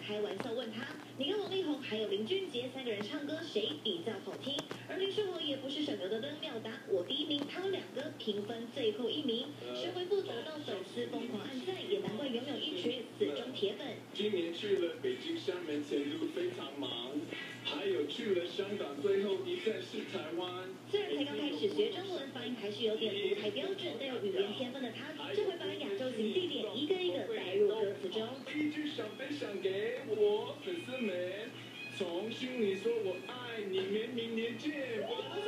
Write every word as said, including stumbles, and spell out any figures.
开玩笑问他：“你跟王力宏还有林俊杰三个人唱歌谁比较好听？”而林书豪也不是省油的灯，秒答我第一名，他们两个平分最后一名。神回复得到粉丝疯狂按赞，也难怪拥有一群死忠铁粉。 今年去了北京、厦门、前途非常忙，还有去了香港，最后一站是台湾。 虽然才刚开始学中文，发音还是有点不太标准，但有语言天分的他，这回把亚洲型地点一个一个带入歌词中。 第一句想分享给我粉丝们，从心里说我爱你们，明年见。